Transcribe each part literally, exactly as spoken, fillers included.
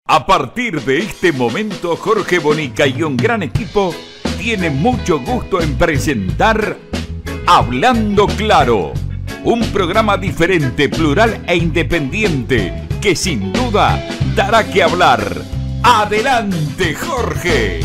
A partir de este momento, Jorge Bonica y un gran equipo tiene mucho gusto en presentar Hablando Claro, un programa diferente, plural e independiente que sin duda dará que hablar. ¡Adelante, Jorge!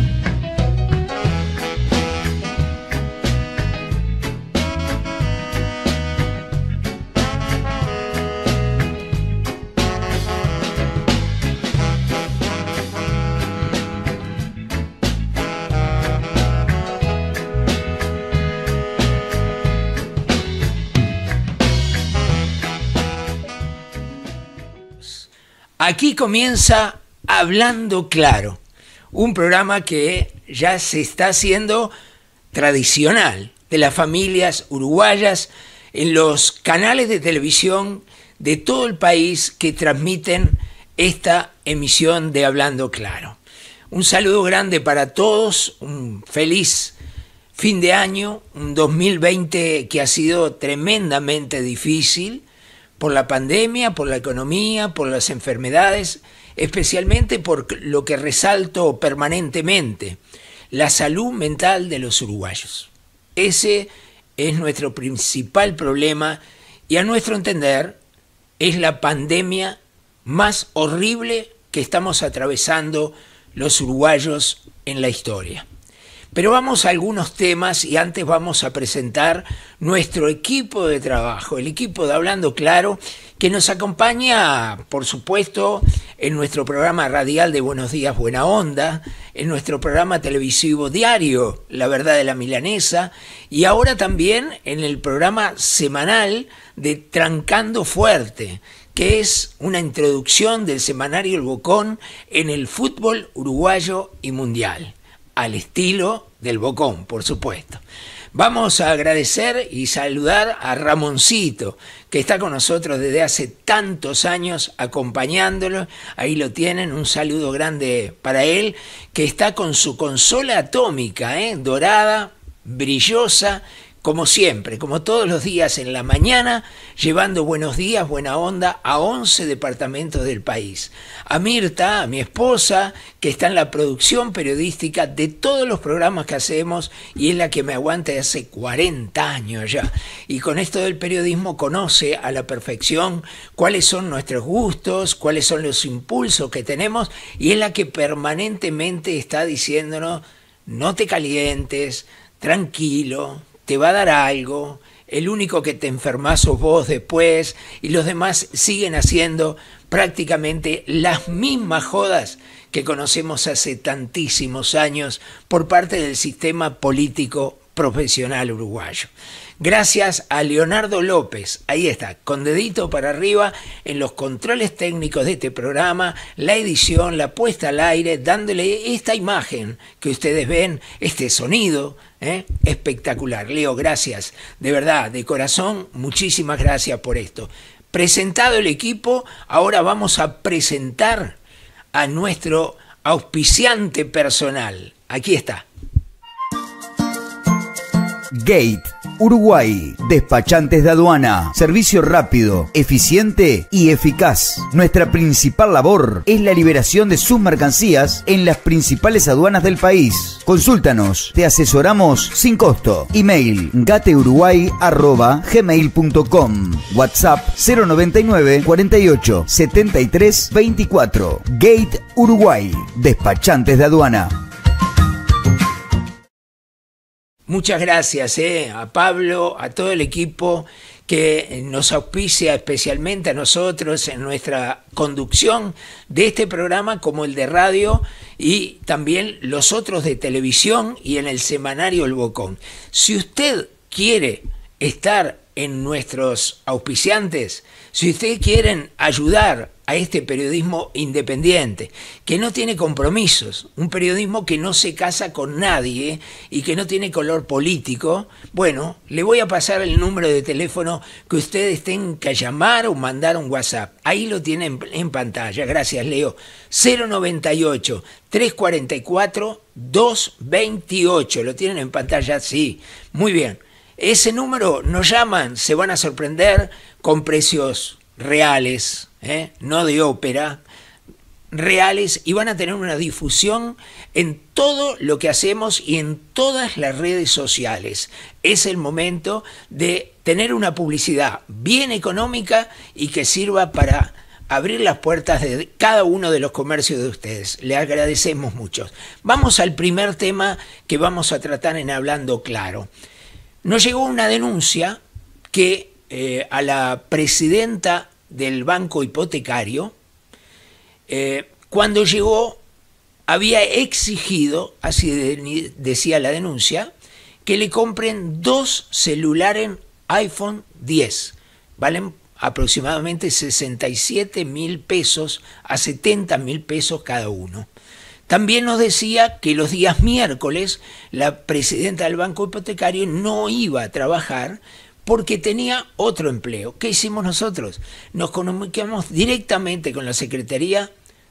Aquí comienza Hablando Claro, un programa que ya se está haciendo tradicional de las familias uruguayas en los canales de televisión de todo el país que transmiten esta emisión de Hablando Claro. Un saludo grande para todos, un feliz fin de año, un dos mil veinte que ha sido tremendamente difícil, por la pandemia, por la economía, por las enfermedades, especialmente por lo que resalto permanentemente, la salud mental de los uruguayos. Ese es nuestro principal problema y a nuestro entender es la pandemia más horrible que estamos atravesando los uruguayos en la historia. Pero vamos a algunos temas y antes vamos a presentar nuestro equipo de trabajo, el equipo de Hablando Claro, que nos acompaña, por supuesto, en nuestro programa radial de Buenos Días, Buena Onda, en nuestro programa televisivo diario, La Verdad de la Milanesa, y ahora también en el programa semanal de Trancando Fuerte, que es una introducción del semanario El Bocón en el fútbol uruguayo y mundial, al estilo del Bocón, por supuesto. Vamos a agradecer y saludar a Ramoncito, que está con nosotros desde hace tantos años acompañándolo. Ahí lo tienen, un saludo grande para él, que está con su consola atómica, ¿eh? dorada, brillosa, como siempre, como todos los días en la mañana, llevando buenos días, buena onda a once departamentos del país. A Mirta, a mi esposa, que está en la producción periodística de todos los programas que hacemos y es la que me aguanta de hace cuarenta años ya. Y con esto del periodismo conoce a la perfección cuáles son nuestros gustos, cuáles son los impulsos que tenemos y es la que permanentemente está diciéndonos, no te calientes, tranquilo, te va a dar algo, el único que te enfermas sos vos después, y los demás siguen haciendo prácticamente las mismas jodas que conocemos hace tantísimos años por parte del sistema político profesional uruguayo. Gracias a Leonardo López, ahí está, con dedito para arriba en los controles técnicos de este programa, la edición, la puesta al aire, dándole esta imagen que ustedes ven, este sonido, ¿eh? espectacular. Leo, gracias, de verdad, de corazón, muchísimas gracias por esto. Presentado el equipo, ahora vamos a presentar a nuestro auspiciante personal. Aquí está. Gate Uruguay, despachantes de aduana, servicio rápido, eficiente y eficaz. Nuestra principal labor es la liberación de sus mercancías en las principales aduanas del país. Consúltanos, te asesoramos sin costo. Email gateuruguay arroba gmail punto com. WhatsApp cero noventa y nueve cuarenta y ocho setenta y tres veinticuatro. Gate Uruguay, despachantes de aduana. Muchas gracias eh, a Pablo, a todo el equipo que nos auspicia especialmente a nosotros en nuestra conducción de este programa como el de radio y también los otros de televisión y en el semanario El Bocón. Si usted quiere estar en nuestros auspiciantes, si ustedes quieren ayudar a este periodismo independiente, que no tiene compromisos, un periodismo que no se casa con nadie y que no tiene color político, bueno, le voy a pasar el número de teléfono que ustedes tengan que llamar o mandar un WhatsApp. Ahí lo tienen en pantalla, gracias Leo, cero noventa y ocho, trescientos cuarenta y cuatro, doscientos veintiocho, lo tienen en pantalla, sí, muy bien. Ese número nos llaman, se van a sorprender con precios reales, ¿eh? no de ópera, reales y van a tener una difusión en todo lo que hacemos y en todas las redes sociales. Es el momento de tener una publicidad bien económica y que sirva para abrir las puertas de cada uno de los comercios de ustedes. Le agradecemos mucho. Vamos al primer tema que vamos a tratar en Hablando Claro. Nos llegó una denuncia que eh, a la presidenta del Banco Hipotecario, eh, cuando llegó, había exigido, así de, decía la denuncia, que le compren dos celulares iPhone diez. Valen aproximadamente sesenta y siete mil pesos a setenta mil pesos cada uno. También nos decía que los días miércoles la presidenta del Banco Hipotecario no iba a trabajar porque tenía otro empleo. ¿Qué hicimos nosotros? Nos comunicamos directamente con la Secretaría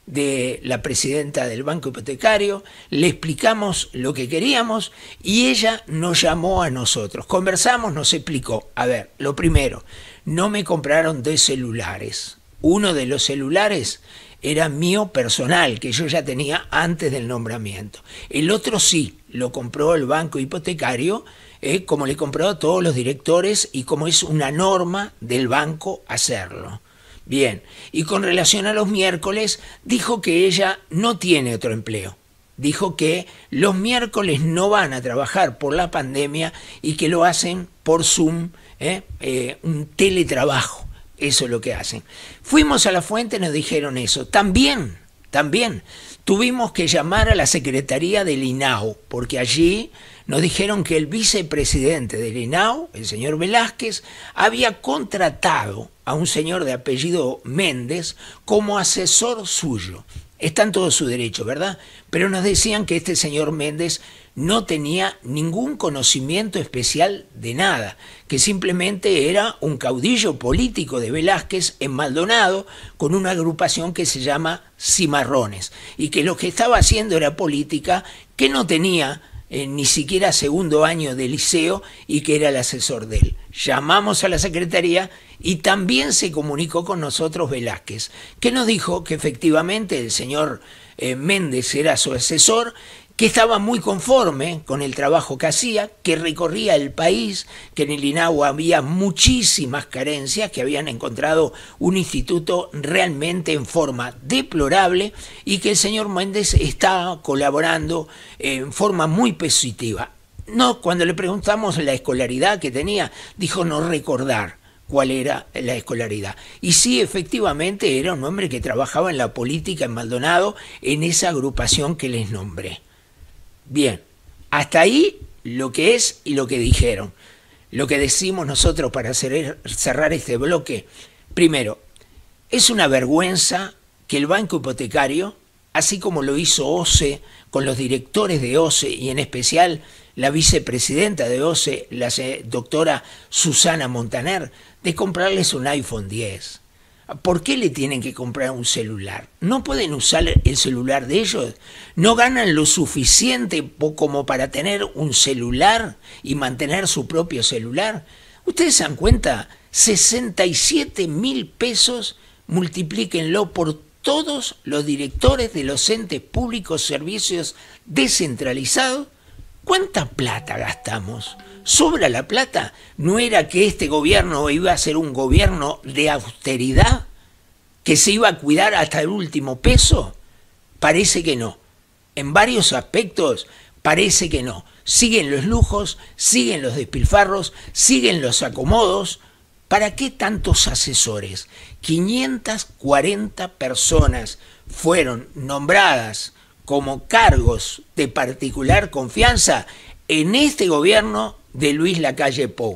de la presidenta del Banco Hipotecario, le explicamos lo que queríamos y ella nos llamó a nosotros. Conversamos, nos explicó. A ver, lo primero, no me compraron dos celulares. Uno de los celulares era mío personal, que yo ya tenía antes del nombramiento. El otro sí, lo compró el Banco Hipotecario, eh, como le compró a todos los directores y como es una norma del banco hacerlo. Bien, y con relación a los miércoles, dijo que ella no tiene otro empleo. Dijo que los miércoles no van a trabajar por la pandemia y que lo hacen por Zoom, eh, eh, un teletrabajo. Eso es lo que hacen. Fuimos a la fuente y nos dijeron eso. También, también tuvimos que llamar a la Secretaría del INAU, porque allí nos dijeron que el vicepresidente del INAU, el señor Velázquez, había contratado a un señor de apellido Méndez como asesor suyo. Está en todo su derecho, ¿verdad? Pero nos decían que este señor Méndez no tenía ningún conocimiento especial de nada, que simplemente era un caudillo político de Velázquez en Maldonado con una agrupación que se llama Cimarrones y que lo que estaba haciendo era política, que no tenía eh, ni siquiera segundo año de liceo y que era el asesor de él. Llamamos a la secretaría y también se comunicó con nosotros Velázquez, que nos dijo que efectivamente el señor eh, Méndez era su asesor, que estaba muy conforme con el trabajo que hacía, que recorría el país, que en el INAU había muchísimas carencias, que habían encontrado un instituto realmente en forma deplorable y que el señor Méndez está colaborando en forma muy positiva. No, cuando le preguntamos la escolaridad que tenía, dijo no recordar cuál era la escolaridad. Y sí, efectivamente, era un hombre que trabajaba en la política en Maldonado, en esa agrupación que les nombré. Bien, hasta ahí lo que es y lo que dijeron. Lo que decimos nosotros para cerrar este bloque. Primero, es una vergüenza que el Banco Hipotecario, así como lo hizo OCE con los directores de OCE y en especial la vicepresidenta de OCE, la doctora Susana Montaner, de comprarles un iPhone diez. ¿Por qué le tienen que comprar un celular? ¿No pueden usar el celular de ellos? ¿No ganan lo suficiente como para tener un celular y mantener su propio celular? ¿Ustedes se dan cuenta? sesenta y siete mil pesos, multiplíquenlo por todos los directores de los entes públicos servicios descentralizados. ¿Cuánta plata gastamos? ¿Sobra la plata? ¿No era que este gobierno iba a ser un gobierno de austeridad? ¿Que se iba a cuidar hasta el último peso? Parece que no. En varios aspectos parece que no. Siguen los lujos, siguen los despilfarros, siguen los acomodos. ¿Para qué tantos asesores? quinientas cuarenta personas fueron nombradas como cargos de particular confianza en este gobierno de Luis Lacalle Pou.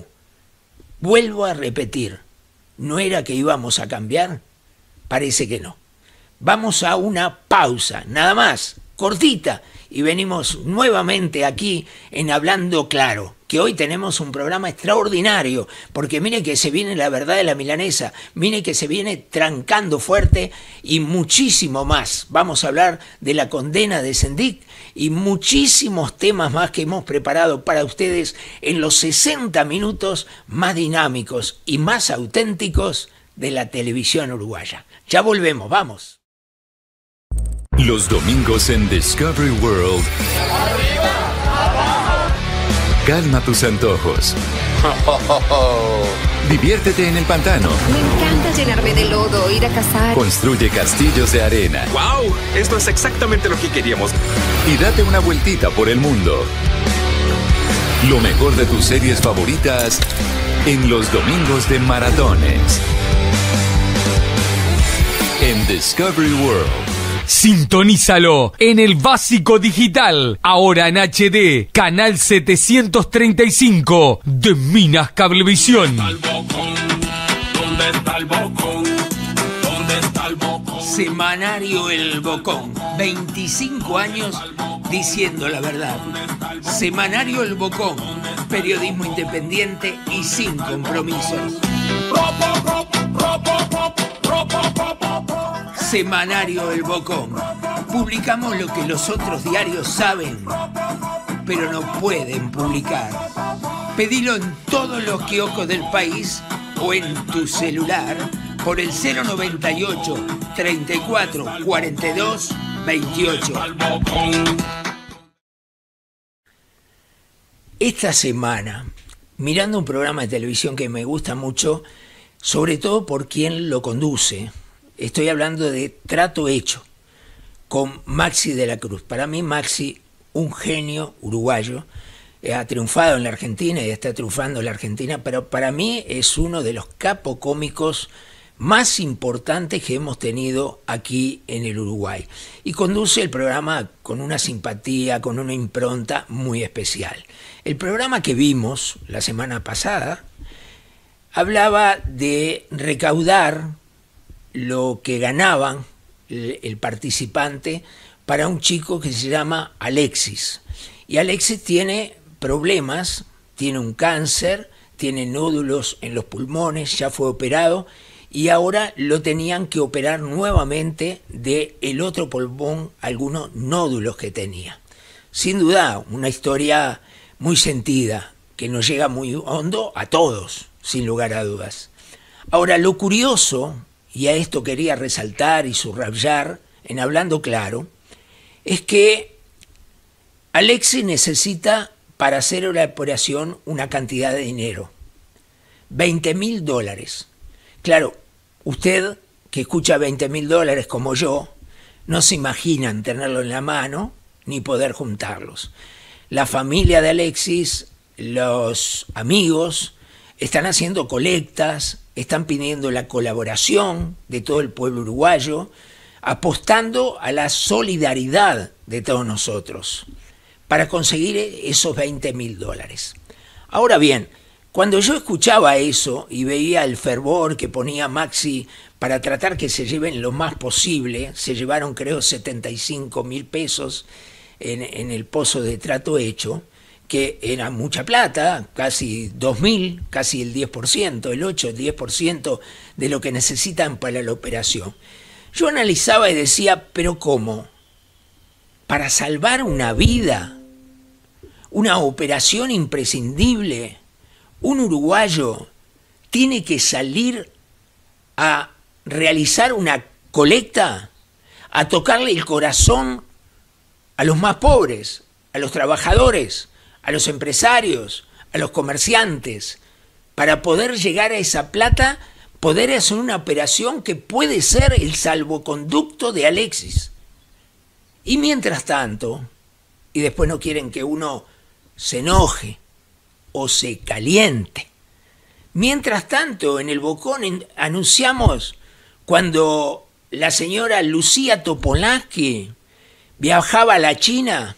Vuelvo a repetir, ¿no era que íbamos a cambiar? Parece que no. Vamos a una pausa, nada más, cortita, y venimos nuevamente aquí en Hablando Claro, que hoy tenemos un programa extraordinario, porque mire que se viene la verdad de la milanesa, mire que se viene trancando fuerte y muchísimo más. Vamos a hablar de la condena de Sendik y muchísimos temas más que hemos preparado para ustedes en los sesenta minutos más dinámicos y más auténticos de la televisión uruguaya. Ya volvemos, vamos. Los domingos en Discovery World. Calma tus antojos. Diviértete en el pantano. Me encanta llenarme de lodo, ir a cazar. Construye castillos de arena. ¡Wow! Esto es exactamente lo que queríamos. Y date una vueltita por el mundo. Lo mejor de tus series favoritas en los domingos de maratones. En Discovery World. Sintonízalo en el básico digital, ahora en H D, canal setecientos treinta y cinco de Minas Cablevisión. ¿Dónde está el Bocón? ¿Dónde está el Bocón? Semanario El Bocón, veinticinco años diciendo la verdad. Semanario El Bocón, periodismo independiente y sin compromisos. Semanario El Bocón. Publicamos lo que los otros diarios saben, pero no pueden publicar. Pedilo en todos los kioscos del país o en tu celular por el cero noventa y ocho, treinta y cuatro, cuarenta y dos, veintiocho. Esta semana, mirando un programa de televisión que me gusta mucho, sobre todo por quien lo conduce, estoy hablando de Trato Hecho, con Maxi de la Cruz. Para mí Maxi, un genio uruguayo, ha triunfado en la Argentina y está triunfando en la Argentina, pero para mí es uno de los capocómicos más importantes que hemos tenido aquí en el Uruguay. Y conduce el programa con una simpatía, con una impronta muy especial. El programa que vimos la semana pasada hablaba de recaudar lo que ganaban el, el participante para un chico que se llama Alexis. Y Alexis tiene problemas, tiene un cáncer, tiene nódulos en los pulmones, ya fue operado y ahora lo tenían que operar nuevamente de el otro pulmón, algunos nódulos que tenía. Sin duda, una historia muy sentida, que nos llega muy hondo a todos, sin lugar a dudas. Ahora, lo curioso, y a esto quería resaltar y subrayar en Hablando Claro, es que Alexis necesita para hacer la operación una cantidad de dinero, veinte mil dólares. Claro, usted que escucha veinte mil dólares como yo, no se imaginan tenerlo en la mano ni poder juntarlos. La familia de Alexis, los amigos, están haciendo colectas, están pidiendo la colaboración de todo el pueblo uruguayo, apostando a la solidaridad de todos nosotros para conseguir esos veinte mil dólares. Ahora bien, cuando yo escuchaba eso y veía el fervor que ponía Maxi para tratar que se lleven lo más posible, se llevaron creo setenta y cinco mil pesos en, en el pozo de Trato Hecho, que era mucha plata, casi dos mil, casi el diez por ciento, el ocho, el diez por ciento de lo que necesitan para la operación. Yo analizaba y decía, ¿pero cómo? Para salvar una vida, una operación imprescindible, un uruguayo tiene que salir a realizar una colecta, a tocarle el corazón a los más pobres, a los trabajadores, a los empresarios, a los comerciantes, para poder llegar a esa plata, poder hacer una operación que puede ser el salvoconducto de Alexis. Y mientras tanto, y después no quieren que uno se enoje o se caliente, mientras tanto en el Bocón anunciamos cuando la señora Lucía Topolansky viajaba a la China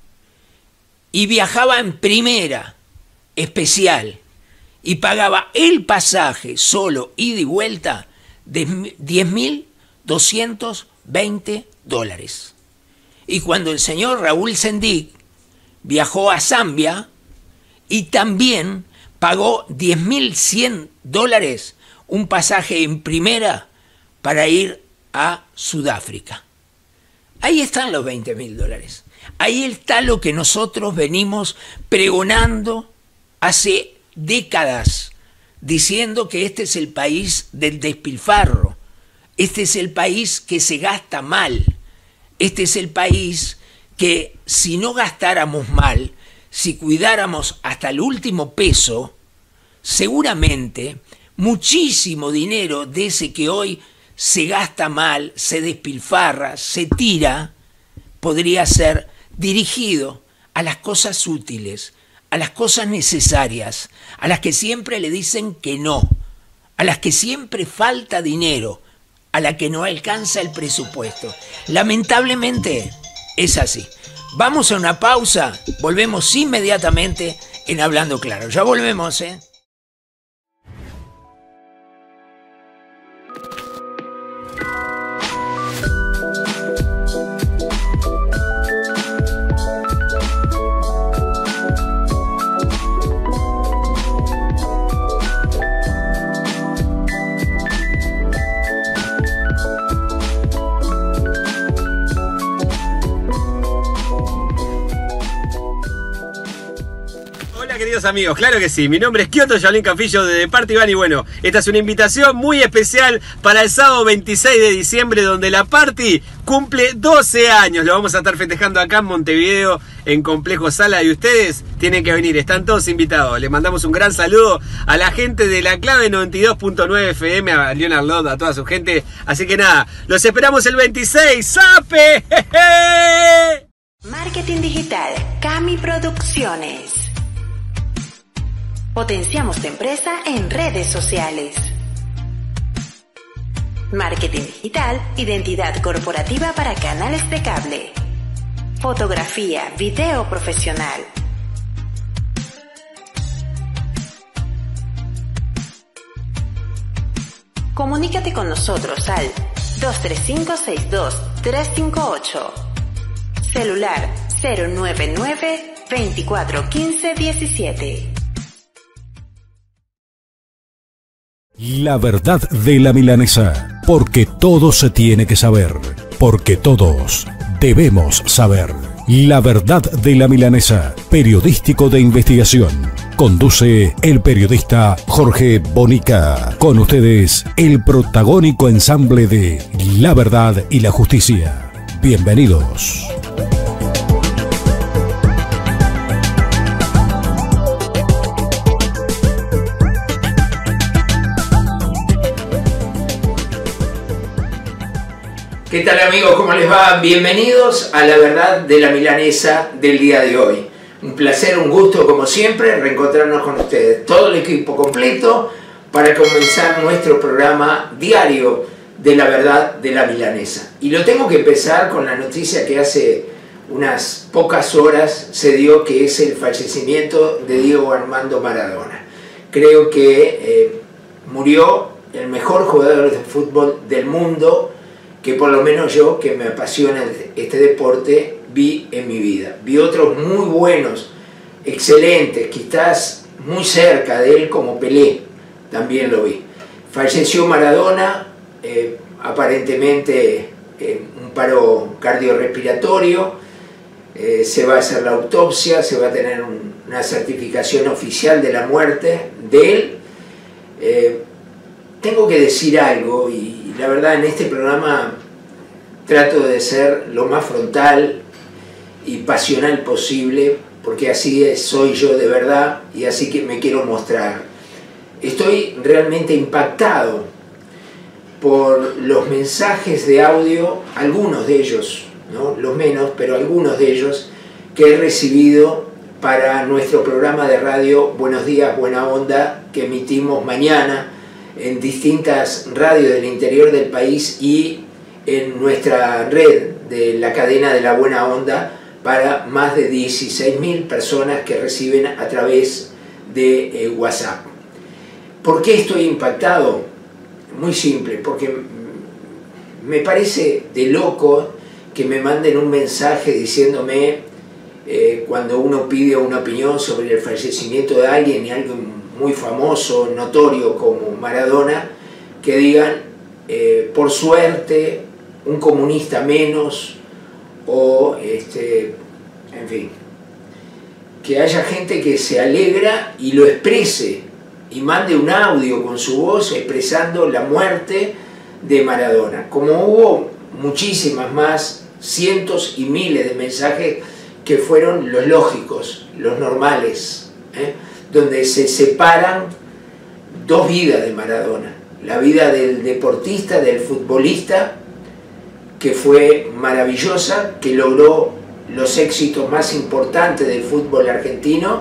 y viajaba en primera especial y pagaba el pasaje solo ida y vuelta de diez mil doscientos veinte dólares. Y cuando el señor Raúl Sendic viajó a Zambia y también pagó diez mil cien dólares un pasaje en primera para ir a Sudáfrica. Ahí están los veinte mil dólares. Ahí está lo que nosotros venimos pregonando hace décadas, diciendo que este es el país del despilfarro, este es el país que se gasta mal. este es el país que si no gastáramos mal, si cuidáramos hasta el último peso, seguramente muchísimo dinero de ese que hoy se gasta mal, se despilfarra, se tira, podría ser dirigido a las cosas útiles, a las cosas necesarias, a las que siempre le dicen que no, a las que siempre falta dinero, a la que no alcanza el presupuesto. Lamentablemente es así. Vamos a una pausa, volvemos inmediatamente en Hablando Claro. Ya volvemos, ¿eh? Queridos amigos, claro que sí, mi nombre es Kioto Shaolin Cafillo de Departe Iván y bueno, esta es una invitación muy especial para el sábado veintiséis de diciembre donde la Party cumple doce años, lo vamos a estar festejando acá en Montevideo en Complejo Sala y ustedes tienen que venir, están todos invitados. Les mandamos un gran saludo a la gente de La Clave noventa y dos punto nueve F M, a Leonard Lod, a toda su gente, así que nada, los esperamos el veintiséis, ¡Sape! Marketing Digital, Cami Producciones. Potenciamos tu empresa en redes sociales. Marketing digital, identidad corporativa para canales de cable. Fotografía, video profesional. Comunícate con nosotros al dos tres cinco seis dos tres cinco ocho. Celular cero nueve nueve veinticuatro quince diecisiete. La verdad de la milanesa, porque todo se tiene que saber, porque todos debemos saber. La verdad de la milanesa, periodístico de investigación. Conduce el periodista Jorge Bonica. Con ustedes, el protagónico ensamble de La Verdad y la Justicia. Bienvenidos. ¿Qué tal amigos? ¿Cómo les va? Bienvenidos a La Verdad de la Milanesa del día de hoy. Un placer, un gusto como siempre reencontrarnos con ustedes. Todo el equipo completo para comenzar nuestro programa diario de La Verdad de la Milanesa. Y lo tengo que empezar con la noticia que hace unas pocas horas se dio, que es el fallecimiento de Diego Armando Maradona. Creo que eh, murió el mejor jugador de fútbol del mundo, que por lo menos yo, que me apasiona este deporte, vi en mi vida. Vi otros muy buenos, excelentes, quizás muy cerca de él, como Pelé, también lo vi. Falleció Maradona, eh, aparentemente eh, un paro cardiorrespiratorio, eh, se va a hacer la autopsia, se va a tener un, una certificación oficial de la muerte de él. Eh, tengo que decir algo, y la verdad en este programa trato de ser lo más frontal y pasional posible, porque así es, soy yo de verdad y así que me quiero mostrar. Estoy realmente impactado por los mensajes de audio, algunos de ellos, ¿no? Los menos, pero algunos de ellos que he recibido para nuestro programa de radio Buenos Días, Buena Onda, que emitimos mañana en distintas radios del interior del país y en nuestra red de la cadena de la Buena Onda para más de dieciséis mil personas que reciben a través de eh, WhatsApp. ¿Por qué estoy impactado? Muy simple, porque me parece de loco que me manden un mensaje diciéndome eh, cuando uno pide una opinión sobre el fallecimiento de alguien y alguien muy famoso, notorio como Maradona, que digan, eh, por suerte, un comunista menos, o, este, en fin, que haya gente que se alegra y lo exprese, y mande un audio con su voz expresando la muerte de Maradona. Como hubo muchísimas más cientos y miles de mensajes que fueron los lógicos, los normales, ¿eh? donde se separan dos vidas de Maradona. La vida del deportista, del futbolista, que fue maravillosa, que logró los éxitos más importantes del fútbol argentino,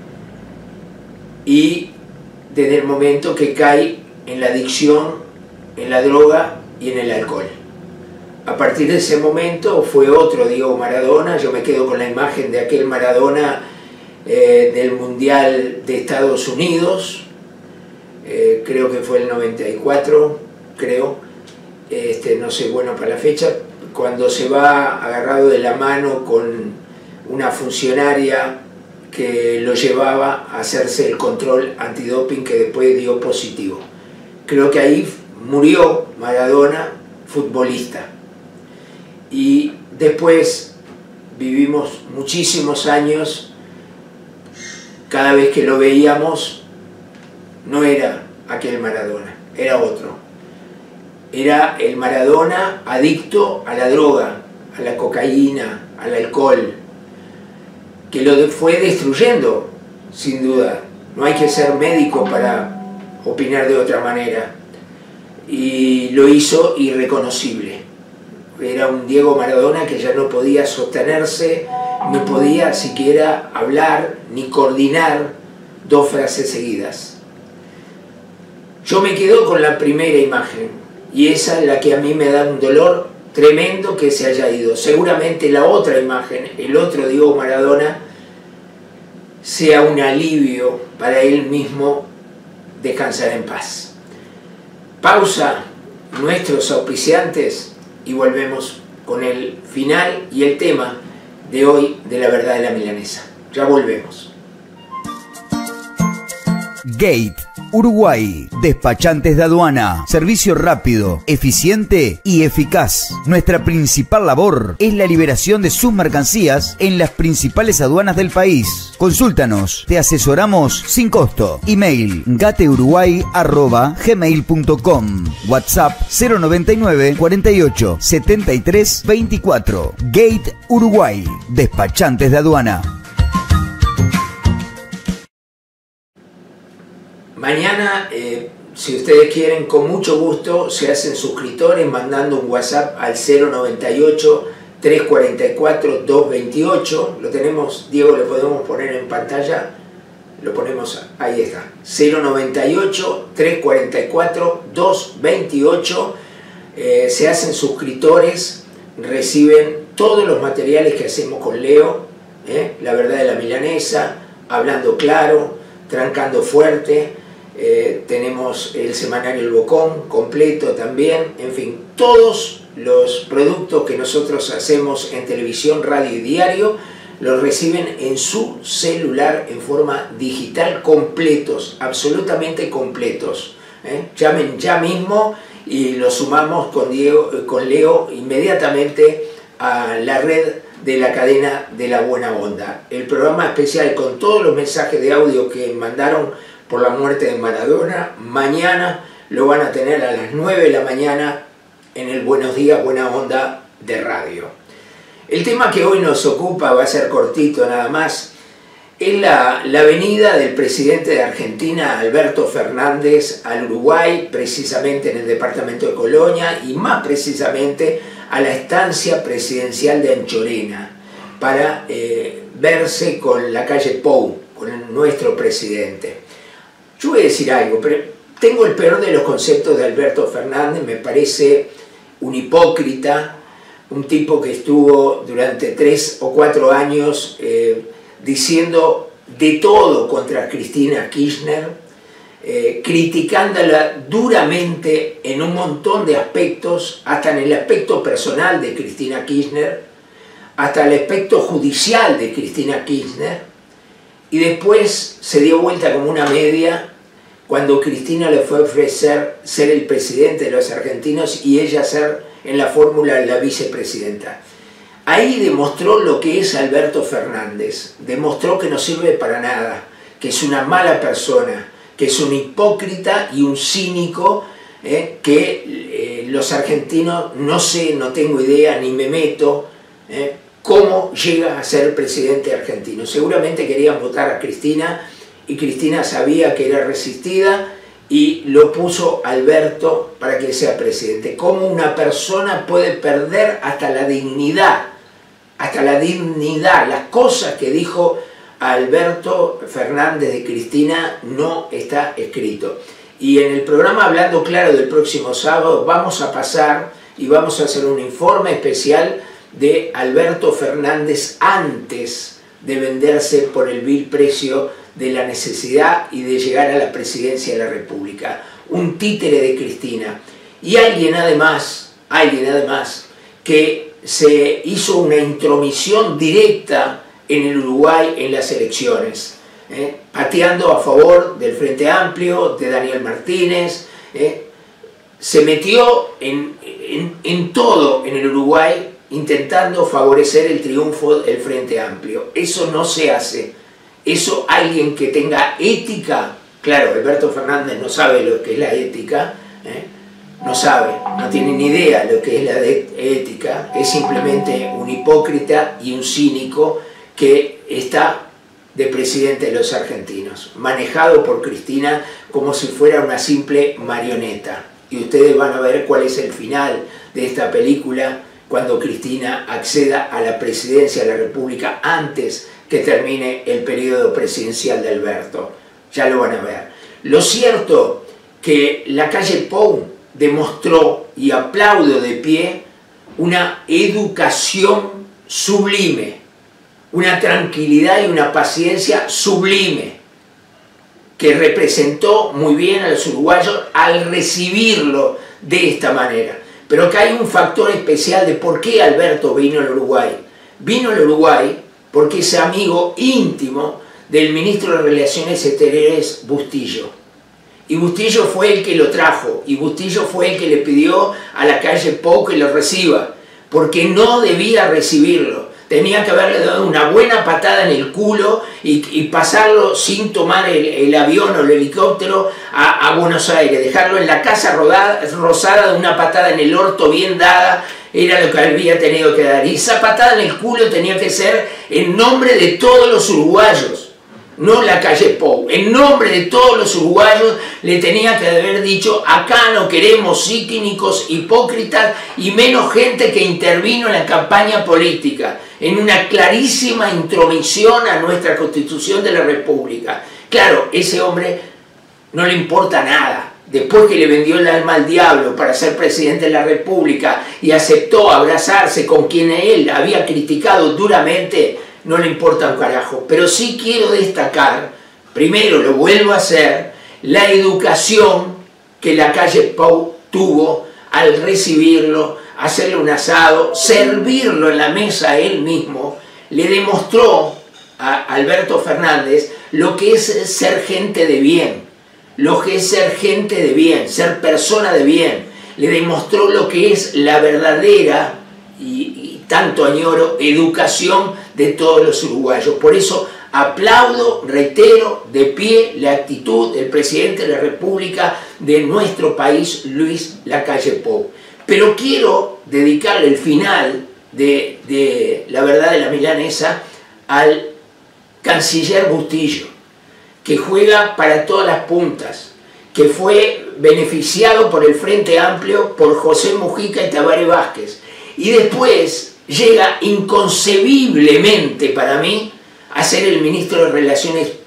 y desde el momento que cae en la adicción, en la droga y en el alcohol. A partir de ese momento fue otro Diego Maradona. Yo me quedo con la imagen de aquel Maradona eh, del Mundial de Estados Unidos, eh, creo que fue el noventa y cuatro, creo, este, no sé, bueno, para la fecha, cuando se va agarrado de la mano con una funcionaria que lo llevaba a hacerse el control antidoping, que después dio positivo. Creo que ahí murió Maradona, futbolista. Y después vivimos muchísimos años, cada vez que lo veíamos no era aquel Maradona, era otro. Era el Maradona adicto a la droga, a la cocaína, al alcohol, que lo fue destruyendo, sin duda. No hay que ser médico para opinar de otra manera. Y lo hizo irreconocible. Era un Diego Maradona que ya no podía sostenerse, no podía siquiera hablar ni coordinar dos frases seguidas. Yo me quedo con la primera imagen, y esa es la que a mí me da un dolor tremendo que se haya ido. Seguramente la otra imagen, el otro Diego Maradona, sea un alivio para él mismo descansar en paz. Pausa, nuestros auspiciantes, y volvemos con el final y el tema de hoy de La Verdad de la Milanesa. Ya volvemos. Gate Uruguay, despachantes de aduana, servicio rápido, eficiente y eficaz. Nuestra principal labor es la liberación de sus mercancías en las principales aduanas del país. Consúltanos, te asesoramos sin costo. Email gateuruguay arroba gmail punto com. WhatsApp cero noventa y nueve cuarenta y ocho setenta y tres veinticuatro. Gate Uruguay, despachantes de aduana. Mañana, eh, si ustedes quieren, con mucho gusto, se hacen suscriptores mandando un WhatsApp al cero noventa y ocho tres cuarenta y cuatro dos veintiocho. Lo tenemos, Diego, lo podemos poner en pantalla. Lo ponemos, ahí está. cero noventa y ocho tres cuarenta y cuatro dos veintiocho. Eh, se hacen suscriptores, reciben todos los materiales que hacemos con Leo. ¿eh? La Verdad de la Milanesa, Hablando Claro, Trancando Fuerte. Eh, tenemos el semanario El Bocón completo también, en fin, todos los productos que nosotros hacemos en televisión, radio y diario los reciben en su celular en forma digital, completos, absolutamente completos. ¿eh? Llamen ya mismo y lo sumamos con, Diego, con Leo inmediatamente a la red de la cadena de la buena onda. El programa especial con todos los mensajes de audio que mandaron por la muerte de Maradona, mañana lo van a tener a las nueve de la mañana en el Buenos Días, Buena Onda de radio. El tema que hoy nos ocupa, va a ser cortito nada más, es la, la venida del presidente de Argentina, Alberto Fernández, al Uruguay, precisamente en el departamento de Colonia, y más precisamente a la estancia presidencial de Anchorena, para eh, verse con la calle Pou, con nuestro presidente. Yo voy a decir algo, pero tengo el peor de los conceptos de Alberto Fernández. Me parece un hipócrita, un tipo que estuvo durante tres o cuatro años eh, diciendo de todo contra Cristina Kirchner, eh, criticándola duramente en un montón de aspectos, hasta en el aspecto personal de Cristina Kirchner, hasta el aspecto judicial de Cristina Kirchner, y después se dio vuelta como una media cuando Cristina le fue a ofrecer ser el presidente de los argentinos y ella ser en la fórmula la vicepresidenta. Ahí demostró lo que es Alberto Fernández, demostró que no sirve para nada, que es una mala persona, que es un hipócrita y un cínico eh, que eh, los argentinos, no sé, no tengo idea, ni me meto, eh, cómo llega a ser presidente argentino. Seguramente querían votar a Cristina y Cristina sabía que era resistida y lo puso Alberto para que sea presidente. ¿Cómo una persona puede perder hasta la dignidad? Hasta la dignidad, las cosas que dijo Alberto Fernández de Cristina no está escrito. Y en el programa Hablando Claro del próximo sábado vamos a pasar y vamos a hacer un informe especial de Alberto Fernández antes de venderse por el vil precio de la necesidad y de llegar a la presidencia de la República. Un títere de Cristina. Y alguien además, alguien además, que se hizo una intromisión directa en el Uruguay en las elecciones, eh, pateando a favor del Frente Amplio, de Daniel Martínez, eh, se metió en, en, en todo en el Uruguay intentando favorecer el triunfo del Frente Amplio. Eso no se hace. Eso alguien que tenga ética, claro, Alberto Fernández no sabe lo que es la ética, ¿eh? no sabe, no tiene ni idea lo que es la ética, es simplemente un hipócrita y un cínico que está de presidente de los argentinos, manejado por Cristina como si fuera una simple marioneta. Y ustedes van a ver cuál es el final de esta película cuando Cristina acceda a la presidencia de la República antes que termine el periodo presidencial de Alberto. Ya lo van a ver. Lo cierto que la calle Pou demostró, y aplaudo de pie, una educación sublime, una tranquilidad y una paciencia sublime, que representó muy bien a los uruguayos al recibirlo de esta manera. Pero que hay un factor especial de por qué Alberto vino al Uruguay. Vino al Uruguay porque es amigo íntimo del ministro de Relaciones Exteriores, Bustillo. Y Bustillo fue el que lo trajo, y Bustillo fue el que le pidió a la calle Pou que lo reciba, porque no debía recibirlo. Tenía que haberle dado una buena patada en el culo y, y pasarlo sin tomar el, el avión o el helicóptero a, a Buenos Aires, dejarlo en la Casa rodada, Rosada de una patada en el orto bien dada, era lo que había tenido que dar. Y esa patada en el culo tenía que ser en nombre de todos los uruguayos, no la calle Pou. En nombre de todos los uruguayos le tenía que haber dicho: acá no queremos cínicos, hipócritas y menos gente que intervino en la campaña política, en una clarísima intromisión a nuestra Constitución de la República. Claro, ese hombre no le importa nada. Después que le vendió el alma al diablo para ser presidente de la República y aceptó abrazarse con quien él había criticado duramente, no le importa un carajo. Pero sí quiero destacar, primero lo vuelvo a hacer, la educación que la calle Pou tuvo al recibirlo, hacerle un asado, servirlo en la mesa él mismo. Le demostró a Alberto Fernández lo que es ser gente de bien, lo que es ser gente de bien, ser persona de bien. Le demostró lo que es la verdadera y, y tanto añoro educación de todos los uruguayos. Por eso aplaudo, reitero, de pie la actitud del presidente de la República de nuestro país, Luis Lacalle Pou. Pero quiero dedicarle el final de, de La Verdad de la Milanesa al canciller Bustillo, que juega para todas las puntas, que fue beneficiado por el Frente Amplio, por José Mujica y Tabaré Vázquez, y después llega inconcebiblemente para mí a ser el ministro de Relaciones eh,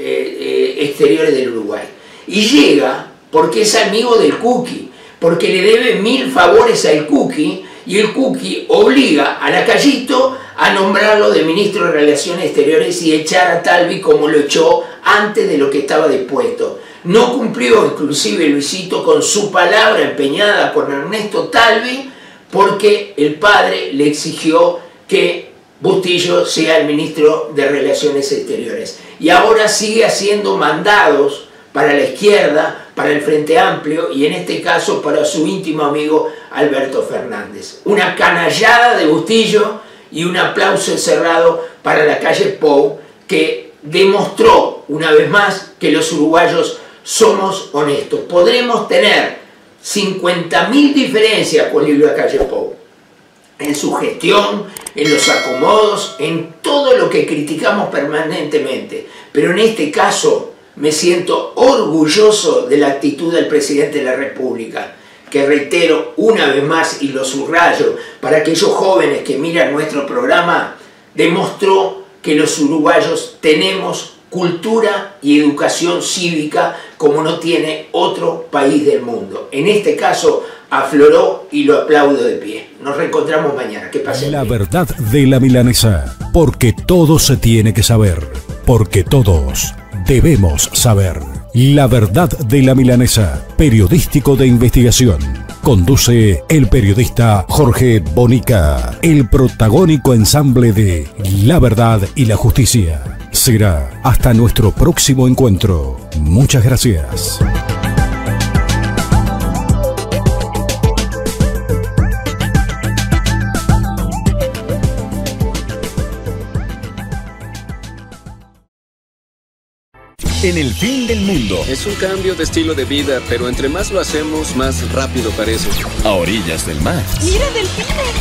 eh, Exteriores del Uruguay. Y llega porque es amigo del Cookie, porque le debe mil favores al Cookie, y el Cookie obliga a Lacallito a nombrarlo de ministro de Relaciones Exteriores y echar a Talvi como lo echó antes de lo que estaba dispuesto. No cumplió inclusive Luisito con su palabra empeñada con Ernesto Talvi, porque el padre le exigió que Bustillo sea el ministro de Relaciones Exteriores. Y ahora sigue haciendo mandados para la izquierda, para el Frente Amplio y en este caso para su íntimo amigo Alberto Fernández. Una canallada de Bustillo y un aplauso encerrado para la calle Pou, que demostró una vez más que los uruguayos somos honestos. Podremos tener cincuenta mil diferencias con Livio Lacalle Pou. En su gestión, en los acomodos, en todo lo que criticamos permanentemente. Pero en este caso me siento orgulloso de la actitud del presidente de la República, que reitero una vez más y lo subrayo para aquellos jóvenes que miran nuestro programa, demostró que los uruguayos tenemos cultura y educación cívica como no tiene otro país del mundo. En este caso afloró y lo aplaudo de pie. Nos reencontramos mañana. Que pasen La bien. verdad de la milanesa, porque todo se tiene que saber, porque todos debemos saber. La verdad de la milanesa, periodístico de investigación. Conduce el periodista Jorge Bonica, el protagónico ensamble de La Verdad y la Justicia. Será hasta nuestro próximo encuentro. Muchas gracias. En el fin del mundo, Es un cambio de estilo de vida, pero entre más lo hacemos, más rápido parece. a orillas del mar, ¡Mira, delfines!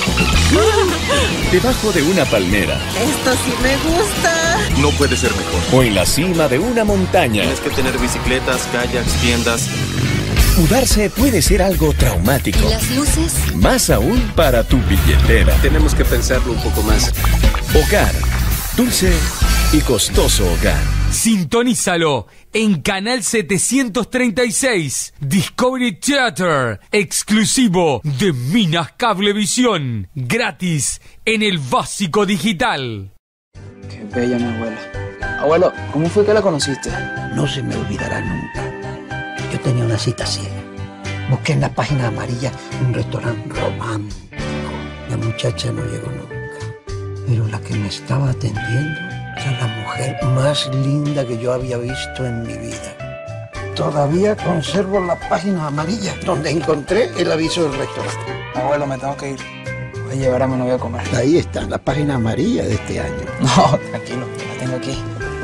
debajo de una palmera Esto sí me gusta. No puede ser mejor. o en la cima de una montaña, Tienes que tener bicicletas, kayaks, tiendas. mudarse puede ser algo traumático. ¿Y las luces? Más aún para tu billetera. Tenemos que pensarlo un poco más. Hogar, dulce y costoso hogar. Sintonízalo en Canal setecientos treinta y seis, Discovery Theater, exclusivo de Minas Cablevisión, gratis en el básico digital. Qué bella mi abuela. Abuelo, ¿cómo fue que la conociste? No se me olvidará nunca. Yo tenía una cita ciega. Busqué en la página amarilla un restaurante romántico. La muchacha no llegó nunca. Pero la que me estaba atendiendo era la mujer más linda que yo había visto en mi vida. Todavía conservo la página amarilla donde encontré el aviso del restaurante. Abuelo, me tengo que ir. Voy a llevar a mi novia a comer. Ahí está, la página amarilla de este año. No, tranquilo, la tengo aquí.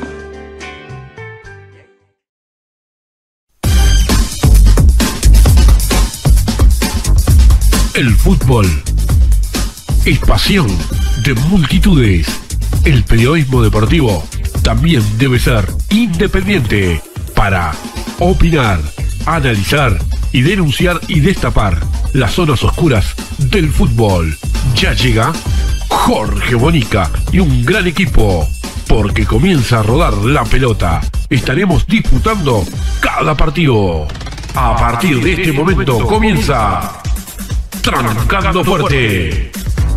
El fútbol es pasión de multitudes. El periodismo deportivo también debe ser independiente para opinar, analizar y denunciar y destapar las zonas oscuras del fútbol. Ya llega Jorge Bonica y un gran equipo, porque comienza a rodar la pelota. Estaremos disputando cada partido. A partir de este momento comienza Trancando Fuerte.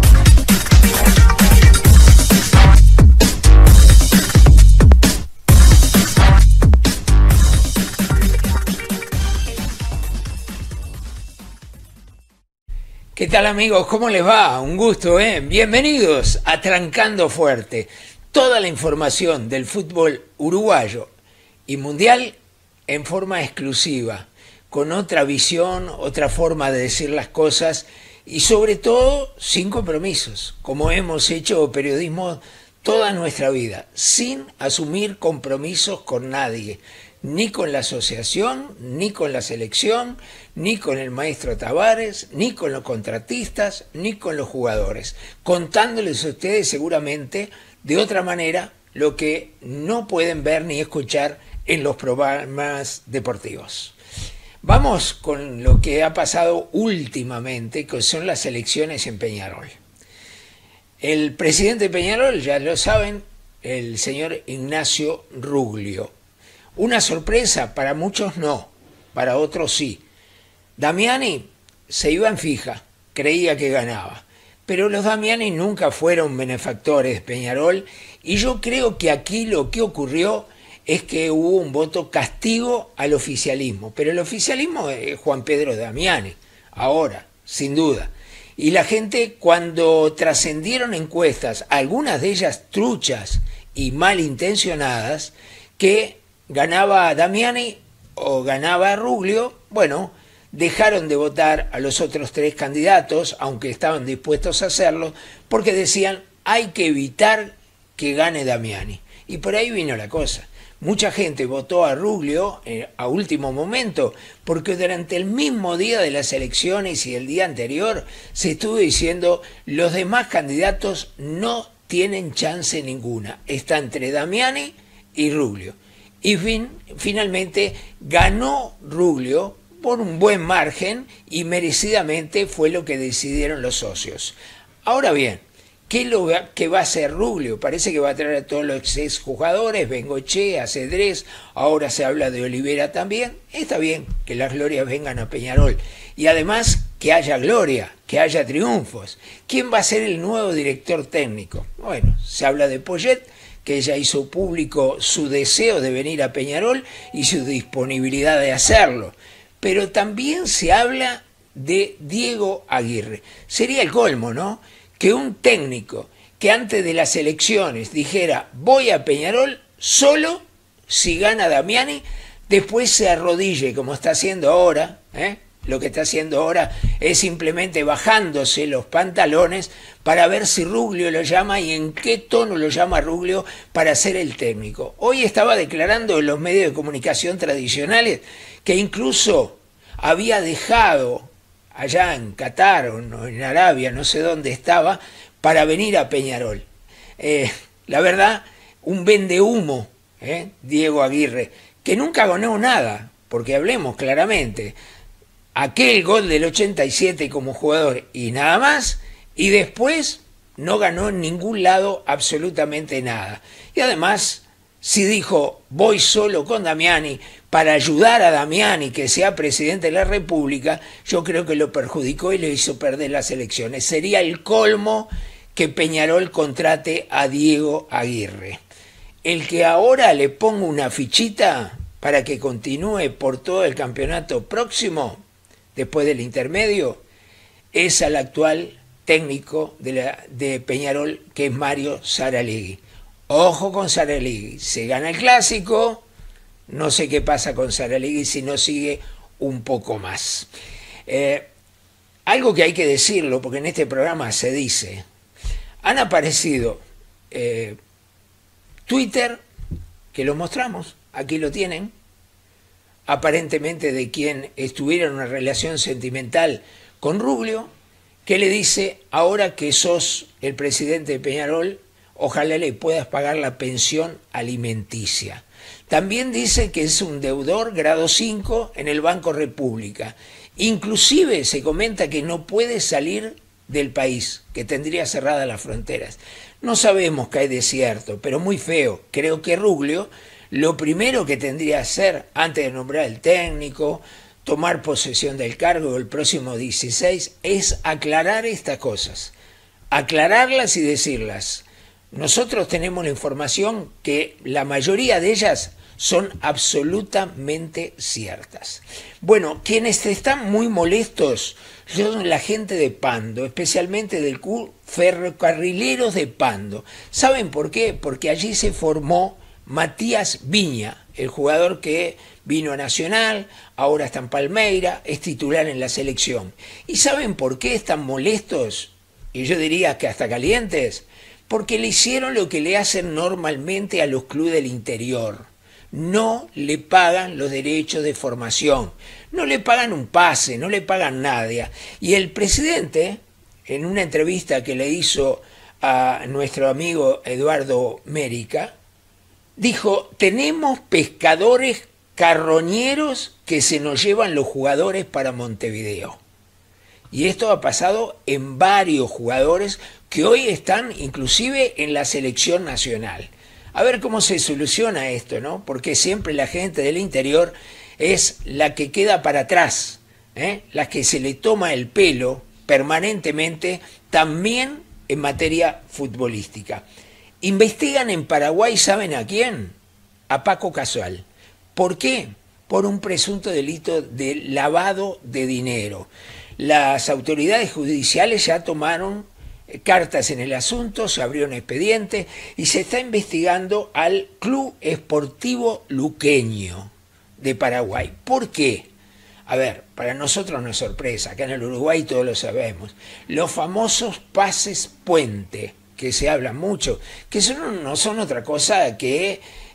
¿Qué tal, amigos? ¿Cómo les va? Un gusto, ¿eh? Bienvenidos a Trancando Fuerte. Toda la información del fútbol uruguayo y mundial en forma exclusiva, con otra visión, otra forma de decir las cosas y sobre todo sin compromisos, como hemos hecho periodismo toda nuestra vida, sin asumir compromisos con nadie, ni con la asociación, ni con la selección, ni con el maestro Tavares, ni con los contratistas, ni con los jugadores, contándoles a ustedes seguramente de otra manera lo que no pueden ver ni escuchar en los programas deportivos. Vamos con lo que ha pasado últimamente, que son las elecciones en Peñarol. El presidente de Peñarol, ya lo saben, el señor Ignacio Ruglio. Una sorpresa, para muchos no, para otros sí. Damiani se iba en fija, creía que ganaba. Pero los Damiani nunca fueron benefactores de Peñarol y yo creo que aquí lo que ocurrió es que hubo un voto castigo al oficialismo. Pero el oficialismo es Juan Pedro Damiani, ahora, sin duda. Y la gente, cuando trascendieron encuestas, algunas de ellas truchas y malintencionadas, que ganaba Damiani o ganaba Ruglio, bueno, dejaron de votar a los otros tres candidatos, aunque estaban dispuestos a hacerlo, porque decían, hay que evitar que gane Damiani. Y por ahí vino la cosa. mucha gente votó a Ruglio eh, a último momento, porque durante el mismo día de las elecciones y el día anterior se estuvo diciendo los demás candidatos no tienen chance ninguna. Está entre Damiani y Ruglio. Y fin, finalmente ganó Ruglio por un buen margen y merecidamente fue lo que decidieron los socios. Ahora bien, ¿qué, lo va, ¿qué va a hacer Ruglio? Parece que va a traer a todos los ex jugadores, Bengochea, Cedrés, ahora se habla de Olivera también. Está bien que las glorias vengan a Peñarol. Y además que haya gloria, que haya triunfos. ¿Quién va a ser el nuevo director técnico? Bueno, se habla de Poyet, que ya hizo público su deseo de venir a Peñarol y su disponibilidad de hacerlo. Pero también se habla de Diego Aguirre. Sería el colmo, ¿no? Que un técnico que antes de las elecciones dijera voy a Peñarol solo si gana Damiani, después se arrodille como está haciendo ahora, ¿eh? Lo que está haciendo ahora es simplemente bajándose los pantalones para ver si Ruglio lo llama y en qué tono lo llama Ruglio para ser el técnico. Hoy estaba declarando en los medios de comunicación tradicionales que incluso había dejado allá en Qatar o en Arabia, no sé dónde estaba, para venir a Peñarol. Eh, la verdad, un vendehumo, ¿eh? Diego Aguirre, que nunca ganó nada, porque hablemos claramente. Aquel gol del ochenta y siete como jugador y nada más, y después no ganó en ningún lado absolutamente nada. Y además, si dijo voy solo con Damiani para ayudar a Damiani que sea presidente de la República, yo creo que lo perjudicó y le hizo perder las elecciones. Sería el colmo que Peñarol contrate a Diego Aguirre. El que ahora le ponga una fichita para que continúe por todo el campeonato próximo, después del intermedio, es al actual técnico de, la, de Peñarol, que es Mario Saralegui. Ojo con Saralegui, se gana el clásico, no sé qué pasa con Saralegui si no sigue un poco más. Eh, algo que hay que decirlo, porque en este programa se dice, han aparecido eh, Twitter, que lo mostramos, aquí lo tienen, aparentemente de quien estuviera en una relación sentimental con Ruglio, que le dice, ahora que sos el presidente de Peñarol, ojalá le puedas pagar la pensión alimenticia. También dice que es un deudor grado cinco en el Banco República. Inclusive se comenta que no puede salir del país, que tendría cerradas las fronteras. No sabemos qué hay de cierto, pero muy feo. Creo que Ruglio lo primero que tendría que hacer antes de nombrar al técnico, tomar posesión del cargo el próximo dieciséis, es aclarar estas cosas. Aclararlas y decirlas. Nosotros tenemos la información que la mayoría de ellas son absolutamente ciertas. Bueno, quienes están muy molestos son la gente de Pando, especialmente del Club Ferrocarrileros de Pando. ¿Saben por qué? Porque allí se formó Matías Viña, el jugador que vino a Nacional, ahora está en Palmeira, es titular en la selección. ¿Y saben por qué están molestos? Y yo diría que hasta calientes. Porque le hicieron lo que le hacen normalmente a los clubes del interior. No le pagan los derechos de formación, no le pagan un pase, no le pagan nada. Y el presidente, en una entrevista que le hizo a nuestro amigo Eduardo Mérica, dijo, tenemos pescadores carroñeros que se nos llevan los jugadores para Montevideo. Y esto ha pasado en varios jugadores que hoy están inclusive en la selección nacional. A ver cómo se soluciona esto, ¿no? Porque siempre la gente del interior es la que queda para atrás, ¿eh? La que se le toma el pelo permanentemente, también en materia futbolística. Investigan en Paraguay, ¿saben a quién? A Paco Casual. ¿Por qué? Por un presunto delito de lavado de dinero. Las autoridades judiciales ya tomaron cartas en el asunto, se abrió un expediente y se está investigando al Club Esportivo Luqueño de Paraguay. ¿Por qué? A ver, para nosotros no es sorpresa, acá en el Uruguay todos lo sabemos. Los famosos pases puente, que se habla mucho, que son, no son otra cosa que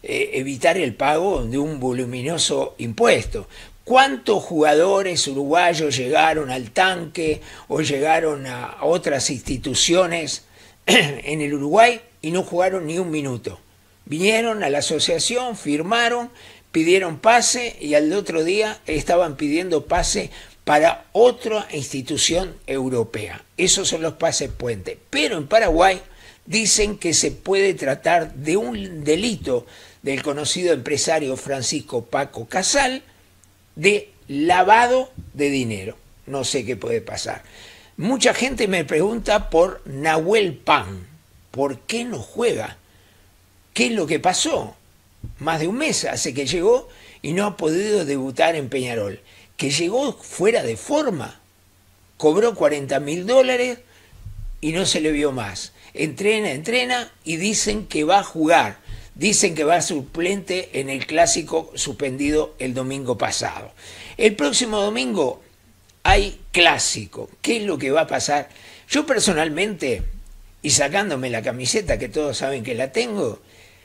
eh, evitar el pago de un voluminoso impuesto. ¿Cuántos jugadores uruguayos llegaron al tanque o llegaron a otras instituciones en el Uruguay y no jugaron ni un minuto? Vinieron a la asociación, firmaron, pidieron pase y al otro día estaban pidiendo pase para otra institución europea. Esos son los pases puente. Pero en Paraguay dicen que se puede tratar de un delito del conocido empresario Francisco Paco Casal, de lavado de dinero. No sé qué puede pasar. Mucha gente me pregunta por Nahuel Pan. ¿Por qué no juega? ¿Qué es lo que pasó? Más de un mes hace que llegó y no ha podido debutar en Peñarol. Que llegó fuera de forma. Cobró cuarenta mil dólares y no se le vio más. Entrena, entrena y dicen que va a jugar. Dicen que va a suplente en el clásico suspendido el domingo pasado. El próximo domingo hay clásico. ¿Qué es lo que va a pasar? Yo personalmente, y sacándome la camiseta que todos saben que la tengo,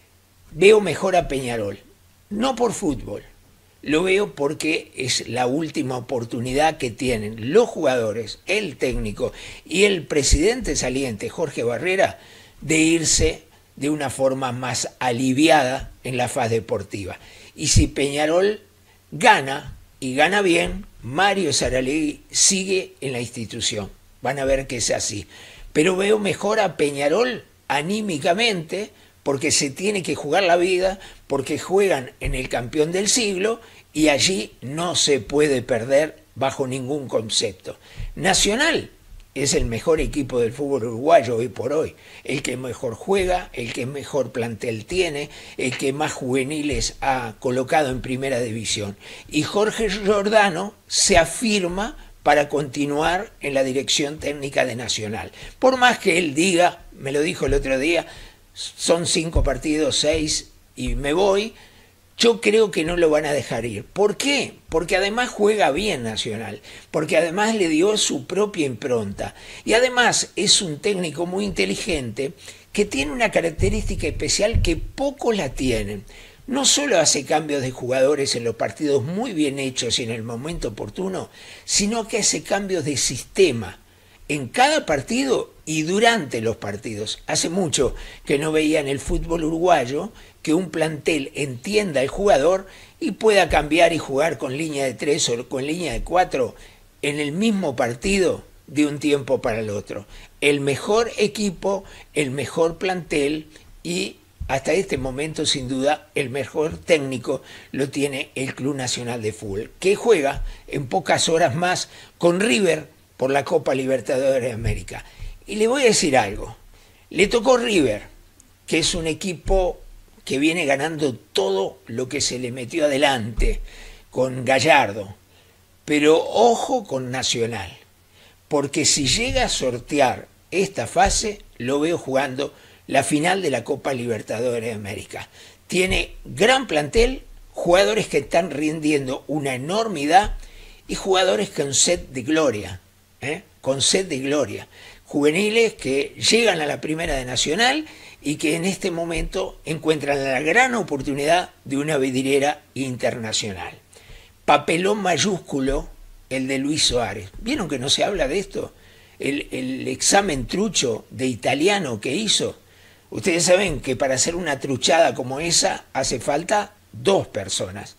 veo mejor a Peñarol. No por fútbol. Lo veo porque es la última oportunidad que tienen los jugadores, el técnico y el presidente saliente, Jorge Barrera, de irse de una forma más aliviada en la faz deportiva. Y si Peñarol gana, y gana bien, Mario Saralegui sigue en la institución. Van a ver que es así. Pero veo mejor a Peñarol anímicamente, porque se tiene que jugar la vida, porque juegan en el campeón del siglo, y allí no se puede perder bajo ningún concepto. Nacional es el mejor equipo del fútbol uruguayo hoy por hoy, el que mejor juega, el que mejor plantel tiene, el que más juveniles ha colocado en primera división. Y Jorge Giordano se afirma para continuar en la dirección técnica de Nacional. Por más que él diga, me lo dijo el otro día, son cinco partidos, seis y me voy, yo creo que no lo van a dejar ir. ¿Por qué? Porque además juega bien Nacional, porque además le dio su propia impronta y además es un técnico muy inteligente que tiene una característica especial que pocos la tienen. No solo hace cambios de jugadores en los partidos muy bien hechos y en el momento oportuno, sino que hace cambios de sistema en cada partido y durante los partidos. Hace mucho que no veía en el fútbol uruguayo que un plantel entienda al jugador y pueda cambiar y jugar con línea de tres o con línea de cuatro en el mismo partido de un tiempo para el otro. El mejor equipo, el mejor plantel y hasta este momento sin duda el mejor técnico lo tiene el Club Nacional de Fútbol, que juega en pocas horas más con River por la Copa Libertadores de América. Y le voy a decir algo, le tocó River, que es un equipo que viene ganando todo lo que se le metió adelante con Gallardo, pero ojo con Nacional, porque si llega a sortear esta fase, lo veo jugando la final de la Copa Libertadores de América. Tiene gran plantel, jugadores que están rindiendo una enormidad y jugadores con sed de gloria, ¿eh? con sed de gloria. Juveniles que llegan a la primera de Nacional y que en este momento encuentran la gran oportunidad de una vidriera internacional. Papelón mayúsculo el de Luis Suárez. ¿Vieron que no se habla de esto? El, el examen trucho de italiano que hizo. Ustedes saben que para hacer una truchada como esa hace falta dos personas.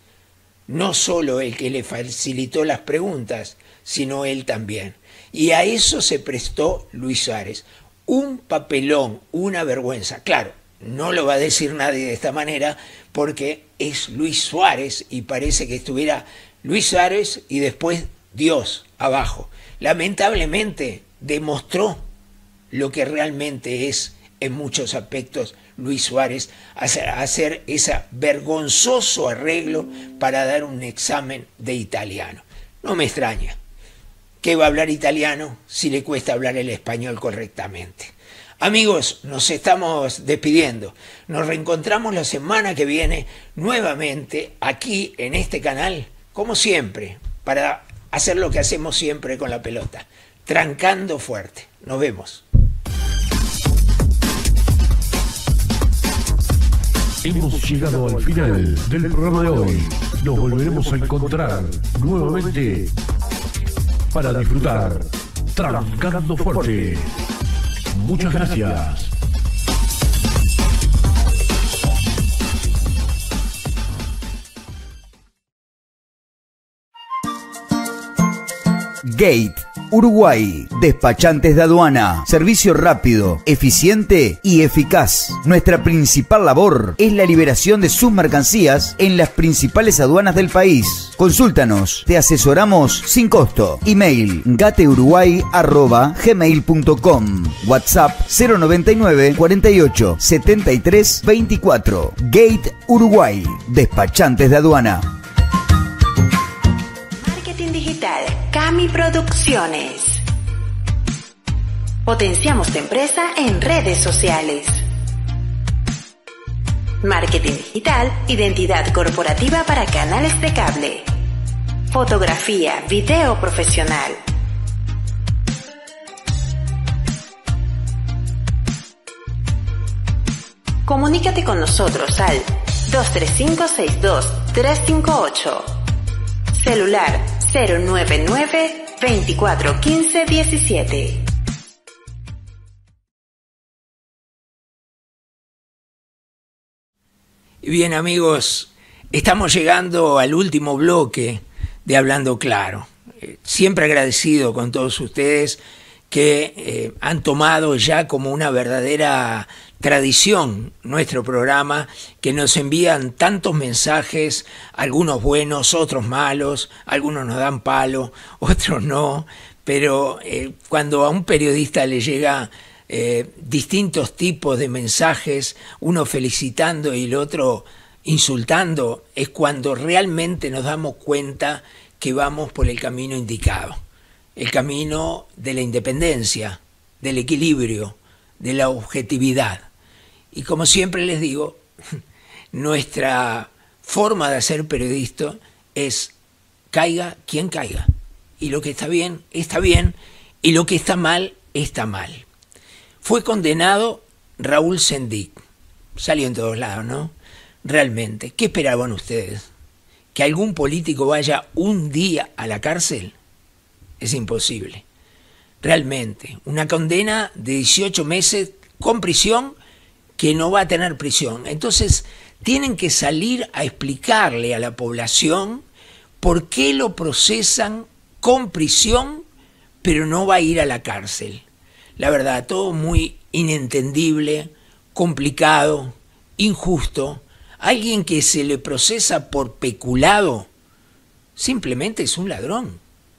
No solo el que le facilitó las preguntas, sino él también. Y a eso se prestó Luis Suárez. Un papelón, una vergüenza. Claro, no lo va a decir nadie de esta manera porque es Luis Suárez y parece que estuviera Luis Suárez y después Dios abajo. Lamentablemente demostró lo que realmente es en muchos aspectos Luis Suárez, hacer, hacer ese vergonzoso arreglo para dar un examen de italiano. No me extraña. ¿Qué va a hablar italiano si le cuesta hablar el español correctamente? Amigos, nos estamos despidiendo. Nos reencontramos la semana que viene nuevamente aquí en este canal, como siempre, para hacer lo que hacemos siempre con la pelota, trancando fuerte. Nos vemos. Hemos llegado al final del programa de hoy. Nos volveremos a encontrar nuevamente para disfrutar Trancando Fuerte. Muchas gracias. Gate Uruguay, despachantes de aduana, servicio rápido, eficiente y eficaz. Nuestra principal labor es la liberación de sus mercancías en las principales aduanas del país. Consúltanos, te asesoramos sin costo. Email gateuruguay arroba gmail punto com. WhatsApp cero noventa y nueve cuarenta y ocho setenta y tres veinticuatro. Gate Uruguay, despachantes de aduana. Marketing digital, Cami Producciones. Potenciamos tu empresa en redes sociales. Marketing digital, identidad corporativa para canales de cable. Fotografía, video profesional. Comunícate con nosotros al dos tres cinco seis dos tres cinco ocho. Celular cero nueve nueve veinticuatro quince diecisiete. Bien, amigos, estamos llegando al último bloque de Hablando Claro. Eh, siempre agradecido con todos ustedes que eh, han tomado ya como una verdadera tradición nuestro programa, que nos envían tantos mensajes, algunos buenos, otros malos, algunos nos dan palo, otros no, pero eh, cuando a un periodista le llega eh, distintos tipos de mensajes, uno felicitando y el otro insultando, es cuando realmente nos damos cuenta que vamos por el camino indicado, el camino de la independencia, del equilibrio, de la objetividad. Y como siempre les digo, nuestra forma de hacer periodista es caiga quien caiga. Y lo que está bien, está bien, y lo que está mal, está mal. Fue condenado Raúl Sendic. Salió en todos lados, ¿no? Realmente, ¿qué esperaban ustedes? ¿Que algún político vaya un día a la cárcel? Es imposible. Realmente, una condena de dieciocho meses con prisión que no va a tener prisión. Entonces, tienen que salir a explicarle a la población por qué lo procesan con prisión, pero no va a ir a la cárcel. La verdad, todo muy inentendible, complicado, injusto. Alguien que se le procesa por peculado simplemente es un ladrón.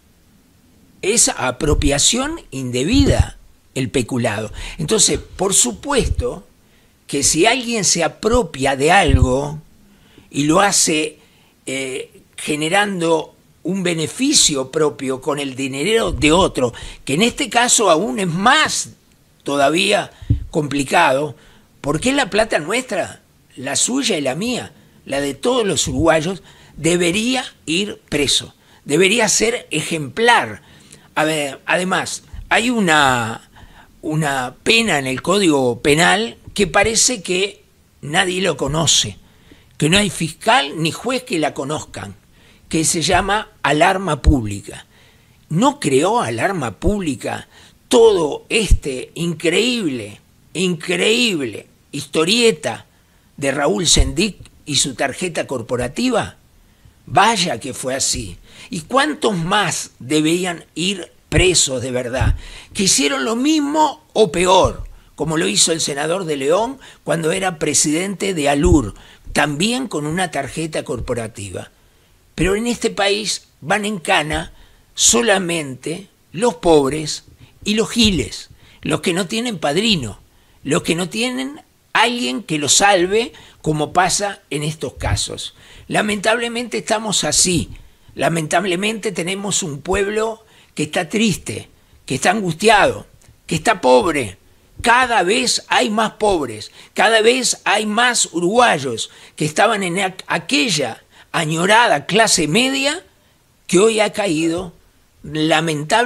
Es apropiación indebida el peculado. Entonces, por supuesto que si alguien se apropia de algo y lo hace eh, generando un beneficio propio con el dinero de otro, que en este caso aún es más todavía complicado, porque la plata nuestra, la suya y la mía, la de todos los uruguayos, debería ir preso, debería ser ejemplar. A ver, además, hay una, una pena en el Código Penal que parece que nadie lo conoce, que no hay fiscal ni juez que la conozcan, que se llama alarma pública. ¿No creó alarma pública todo este increíble, increíble historieta de Raúl Sendic y su tarjeta corporativa? Vaya que fue así. ¿Y cuántos más deberían ir presos de verdad? Que hicieron lo mismo o peor, como lo hizo el senador de León cuando era presidente de ALUR, también con una tarjeta corporativa. Pero en este país van en cana solamente los pobres y los giles, los que no tienen padrino, los que no tienen alguien que los salve, como pasa en estos casos. Lamentablemente estamos así. Lamentablemente tenemos un pueblo que está triste, que está angustiado, que está pobre. Cada vez hay más pobres, cada vez hay más uruguayos que estaban en aquella añorada clase media que hoy ha caído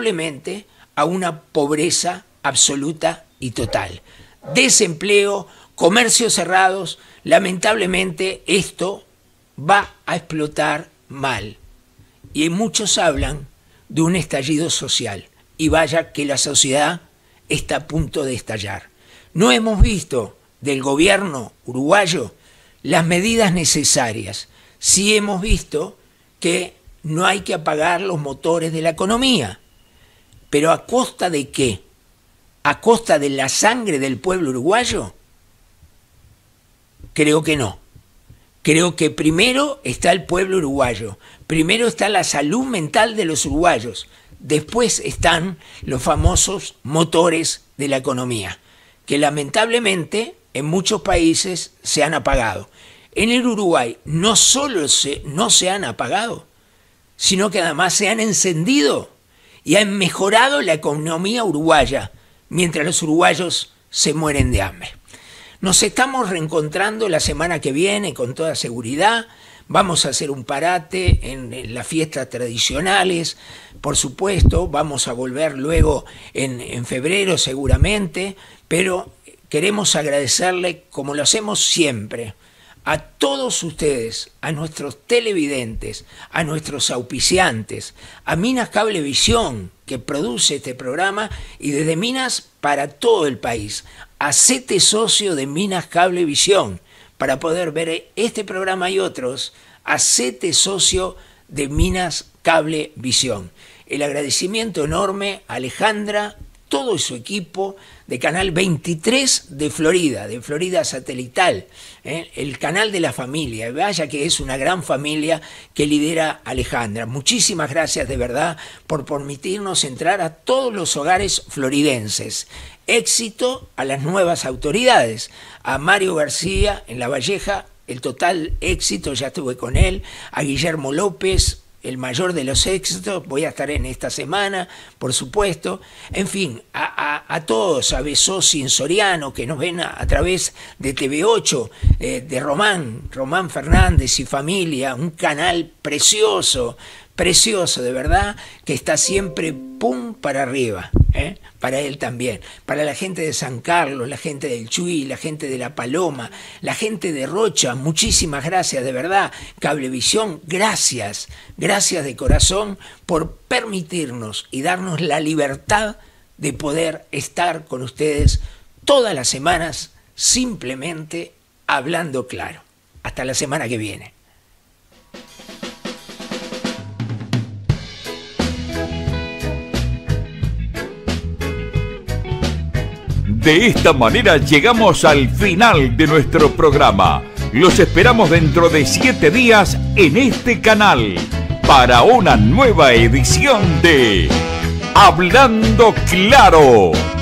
lamentablemente a una pobreza absoluta y total. Desempleo, comercios cerrados, lamentablemente esto va a explotar mal. Y muchos hablan de un estallido social. Y vaya que la sociedad está a punto de estallar. No hemos visto del gobierno uruguayo las medidas necesarias. Sí hemos visto que no hay que apagar los motores de la economía. ¿Pero a costa de qué? ¿A costa de la sangre del pueblo uruguayo? Creo que no. Creo que primero está el pueblo uruguayo, primero está la salud mental de los uruguayos, después están los famosos motores de la economía, que lamentablemente en muchos países se han apagado. En el Uruguay no solo se, no se han apagado, sino que además se han encendido y han mejorado la economía uruguaya, mientras los uruguayos se mueren de hambre. Nos estamos reencontrando la semana que viene con toda seguridad. Vamos a hacer un parate en, en las fiestas tradicionales, por supuesto. Vamos a volver luego en, en febrero seguramente, pero queremos agradecerle, como lo hacemos siempre, a todos ustedes, a nuestros televidentes, a nuestros auspiciantes, a Minas Cablevisión, que produce este programa, y desde Minas para todo el país. Hacete socio de Minas Cablevisión para poder ver este programa y otros. Hacete socio de Minas Cablevisión. El agradecimiento enorme a Alejandra, todo su equipo de Canal veintitrés de Florida, de Florida Satelital, ¿eh? El canal de la familia. Vaya que es una gran familia que lidera Alejandra. Muchísimas gracias de verdad por permitirnos entrar a todos los hogares floridenses. Éxito a las nuevas autoridades, a Mario García en La Valleja, el total éxito, ya estuve con él, a Guillermo López, el mayor de los éxitos, voy a estar en esta semana, por supuesto. En fin, a, a, a todos, a Besosi en Soriano, que nos ven a, a través de T V ocho, eh, de Román, Román Fernández y familia, un canal precioso, precioso de verdad, que está siempre pum para arriba, ¿eh? Para él también, para la gente de San Carlos, la gente del Chuy, la gente de La Paloma, la gente de Rocha, muchísimas gracias de verdad. Cablevisión, gracias, gracias de corazón por permitirnos y darnos la libertad de poder estar con ustedes todas las semanas simplemente hablando claro. Hasta la semana que viene. De esta manera llegamos al final de nuestro programa. Los esperamos dentro de siete días en este canal para una nueva edición de Hablando Claro.